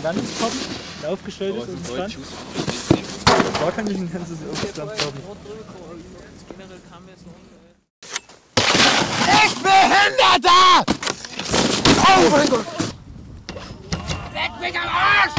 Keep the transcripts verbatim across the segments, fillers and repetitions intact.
Landungspop, der aufgestellt ist auf dem Stand. Da kann ich ein ganzes Stand kaufen. Ich Behinderter! Oh mein Gott! Leck mich am Arsch!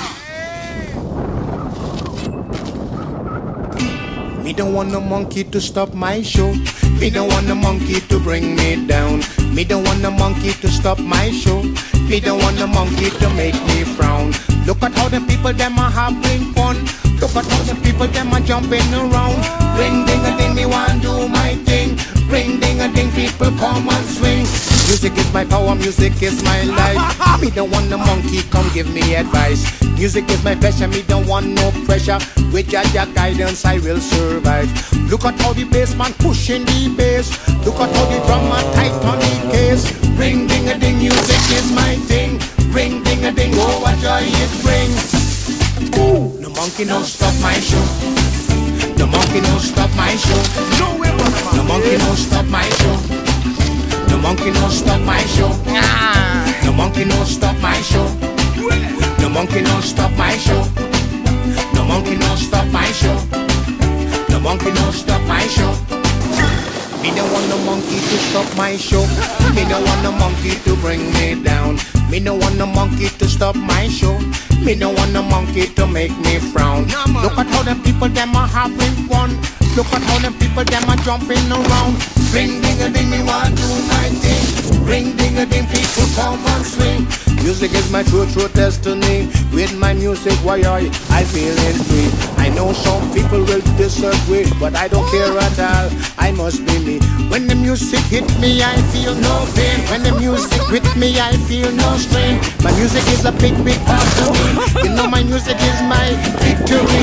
Me don't want no monkey to stop my show. Me don't want no monkey to bring me down. Me don't want no monkey to stop my show. Me don't want no monkey to make me frown. Look at how the people them are having fun. Look at how the people them are jumping around. Ring ding a ding, me want do my thing. Ring ding a ding, people come and swing. Music is my power, music is my life. Me don't want no monkey come give me advice. Music is my passion, me don't want no pressure. With Jaja guidance I will survive. Look at how the bass man pushing the bass. Look at how the drummer tight on the case. Ring ding a ding, music is my thing. Ring ding a ding, oh what joy it brings. No monkey no stop my show. No monkey no stop my show. No monkey no stop my show. No monkey no stop my show. No monkey no stop my show. No monkey no stop my show. No monkey no stop my show. No monkey no stop my show. Me don't want no monkey to stop my show. Me don't want no monkey to bring me down. Me don't want no monkey to stop my show. Me don't want no monkey to make me frown. Look at how them people them are having fun. Look at how them people them are jumping around. Ring ding a ding, me want do my thing. Ring ding a ding, people come and swing. Music is my true, true destiny. With my music, why I, I feeling free. I know some people will disagree, but I don't care at all. I must be me. When the music hit me, I feel no pain. When the music with me, I feel no strain. My music is a big, big part of me. You know my music is my victory.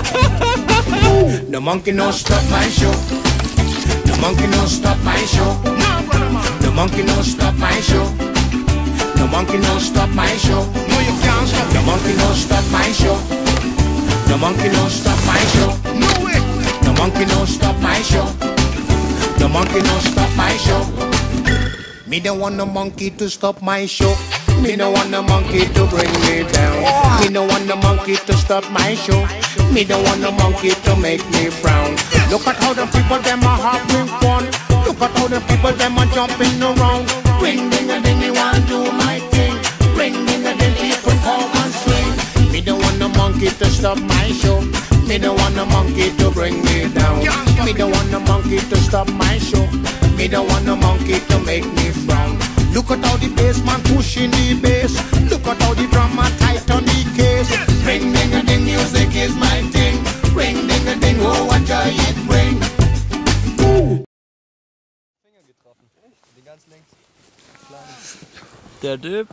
No monkey no stop my show. No monkey no stop my show. No monkey no stop my show. No monkey no stop my show. No you can't stop. No monkey no stop my show. No monkey no stop my show. No way. No monkey no stop my show. No monkey no stop my show. Me don't want no monkey to stop my show. Me don't want no monkey to bring me down. Me don't want no monkey to stop my show. Me don't want no monkey to make me frown. Look at how the people them are having fun. Look at how the people them are jumping around. Ring ding a ding, me want do my thing. Ring ding a ding, people come and swing. Me don't want no monkey to stop my show. Me don't want no monkey to bring me down. Me don't want no monkey to stop my show. Me don't want no monkey to make me frown. Look at how the bass man pushing the bass. Look at how the drummer tight on the case. Ring ding a ding, music is my thing. Ring ding a ding, oh what joy it bring. Finger getroffen. Den ganz links. Der Dip.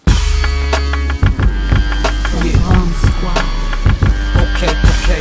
Okay, okay.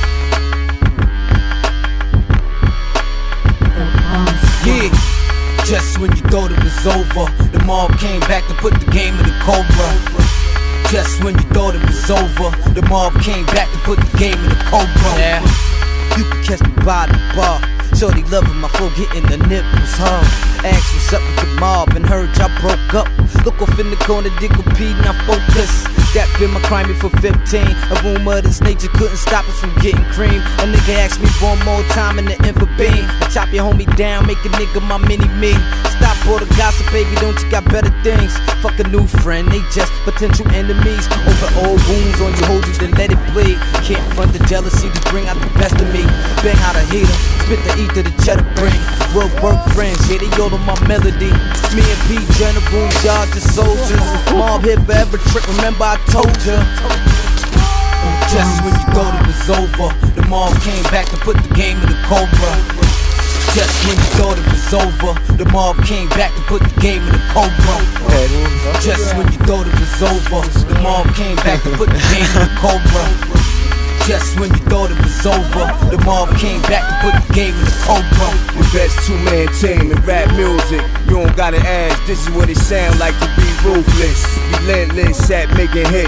Yeah. Just when you thought it was over, the mob came back to put the game in the cobra. Just when you thought it was over, the mob came back to put the game in the cobra. Yeah. You can catch me by the bar. Shorty loving my flow, getting the nipples hard. Asked what's up with the mob and heard y'all broke up. Look off in the corner, dig a pee, now focus. That been my crime for fifteen. A rumor of this nature couldn't stop us from getting cream. A nigga asked me one more time in the info beam. I chop your homie down, make a nigga my mini-me. Stop all the gossip, baby, don't you got better things? Fuck a new friend, they just potential enemies. Open old wounds on you, hold you, then let it bleed. Can't front the jealousy to bring out the best of me. Bang out a hater, spit the ether, the cheddar bring. Work, work friends, yeah, they all on my melody. Me and P, generals, y'all just soldiers. Mob here forever, trick, remember I told ya. Just when you thought it was over, the mob came back to put the game in the cobra. Just when you thought it was over, the mob came back to put the game in the cobra. Just when you thought it was over, the mob came back to put the game in the cobra. Just when you thought it was over, the mob came back to put the game in the cobra. The best two-man team in rap music. You don't gotta ask, this is what it sound like to be ruthless. Relentless at making hits.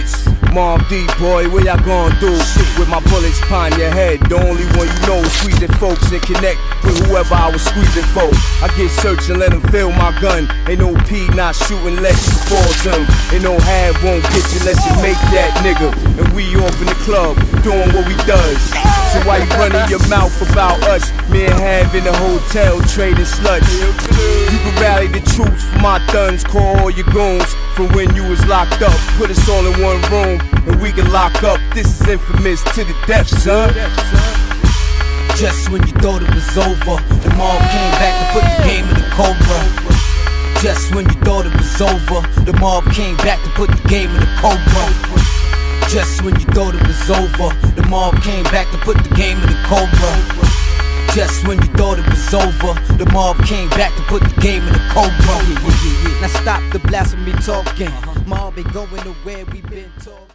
Mom D, boy, where y'all gon' do? With my bullets pine your head, the only one you know is squeezing folks and connect with whoever I was squeezing for. I get searched and let them feel my gun. Ain't no P not shooting unless you force him. Ain't no have won't get you unless you make that nigga. And we off in the club, doing what we does. So why you running your mouth about us? Me and Have in the hotel trading sluts. You can rally the troops for my thuns, call all your goons from when you was locked up. Put us all in one room and we can lock up. This is infamous to the death, son. Just when you thought it was over, the mob came back to put the game in the cobra. Just when you thought it was over, the mob came back to put the game in the cobra. Just when you thought it was over, the mob came back to put the game in the cobra. Just when you thought it was over, the mob came back to put the game in the cobra. Yeah, yeah, yeah, yeah. Now stop the blasphemy talking. Mob ain't going nowhere, we been talking.